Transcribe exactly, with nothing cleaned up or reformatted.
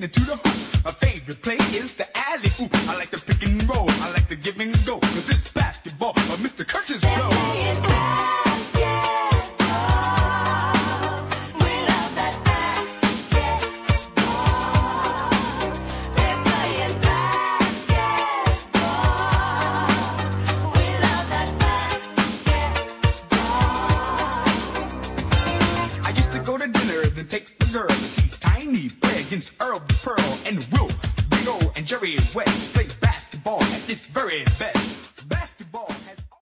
listening to the hoop. My favorite play is the alley-oop. I like the pick and roll, I like the give and go, cause it's basketball of Mister Curtis Blow. Take the girl and see Tiny play against Earl the Pearl and Will, Big O, and Jerry West play basketball at its very best.